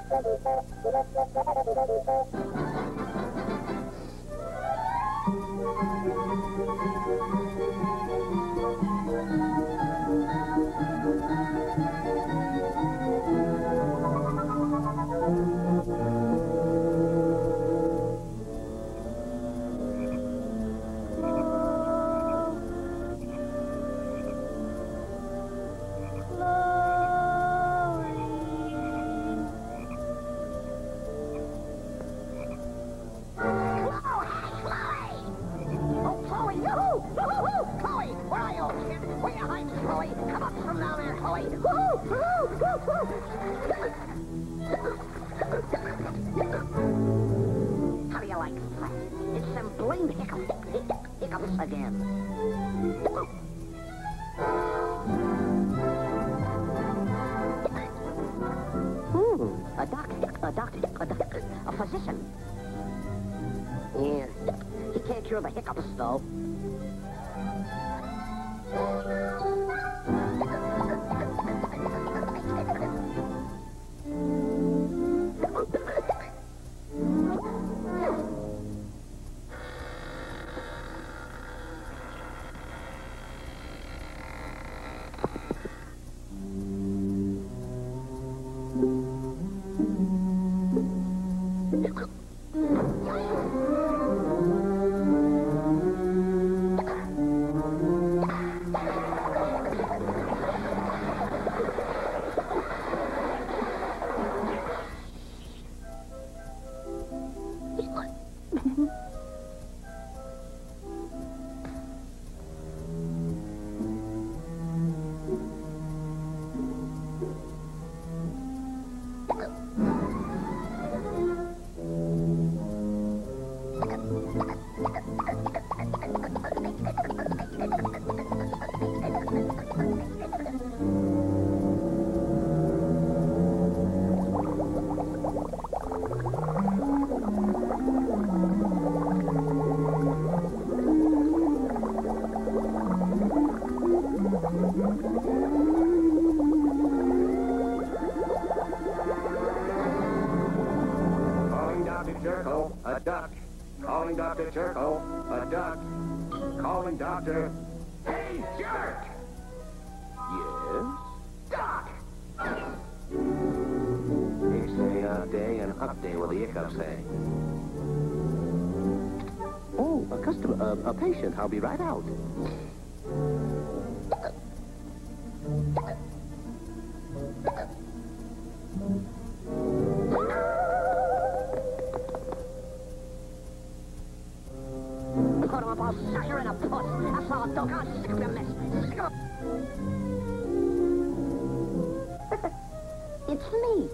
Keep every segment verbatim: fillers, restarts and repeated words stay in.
How do you like that? It's them blamed hiccups, hiccups again. Hmm, a doctor, a doctor, a doctor, a physician. Yeah, he can't cure the hiccups, though. Jerko, a duck. Calling Doctor Jerko, a duck. Calling Doctor... Hey, Jerk! Yes? Doc! They say up day and up day, what the hiccups say. Oh, a customer, uh, a patient. I'll be right out. Put him up, I'll suck you in a puss. That's all, dog. I'll sick of your mess. Sick of... It's me.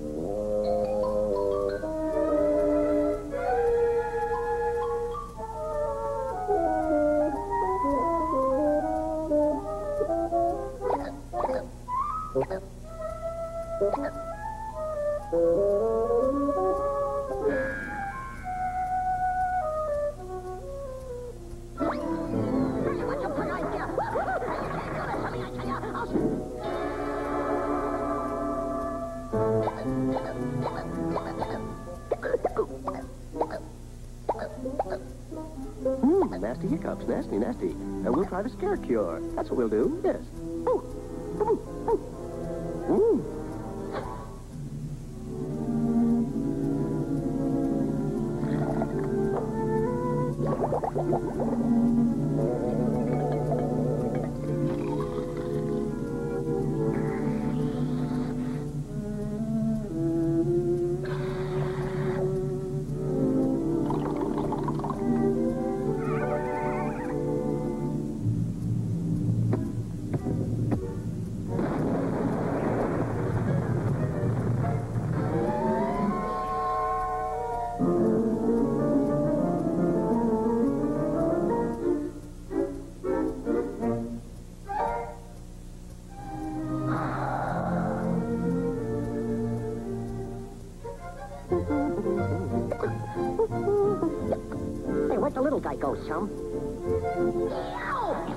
Hmm, nasty hiccups, nasty, nasty. And we'll try the scare cure. That's what we'll do, yes. Ooh, ooh, ooh. Ooh. Hey, where'd the little guy go, chum?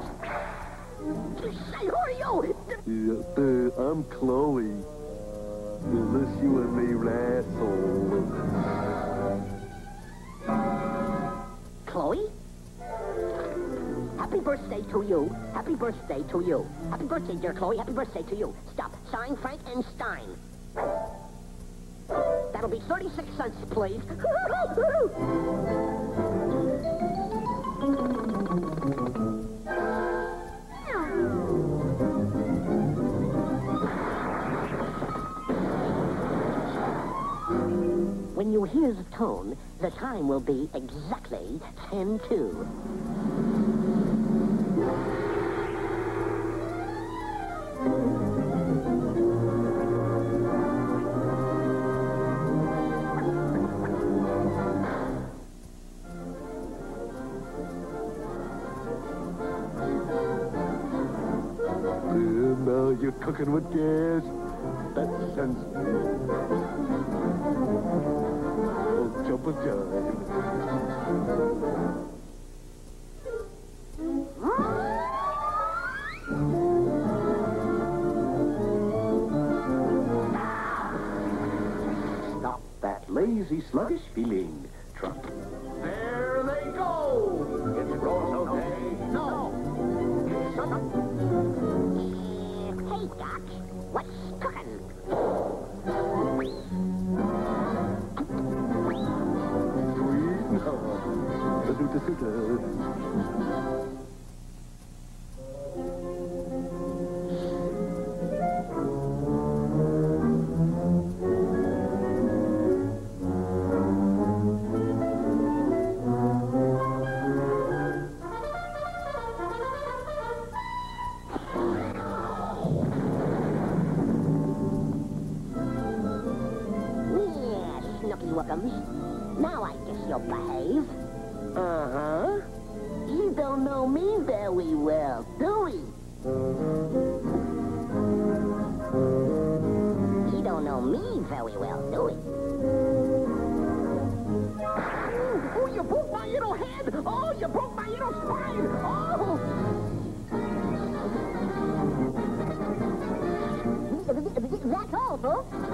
Say, who are you? Uh, uh, I'm Chloe. Unless you and me, asshole. Chloe? Happy birthday to you. Happy birthday to you. Happy birthday, dear Chloe. Happy birthday to you. Stop. Sign Frank and Stein. That'll be thirty-six cents, please. When you hear the tone, the time will be exactly ten two. And now you're cooking with gas. That sends me. Oh, jump a jive. Stop that lazy, sluggish feeling, truck. There they go. It's rolls okay. No. Hey, Doc. What's cooking? Sweet. The new decision. Now I guess you'll behave. Uh-huh. You don't know me very well, do we? You don't know me very well, do we? Oh, you broke my little head! Oh, you broke my little spine! Oh! That's all, folks.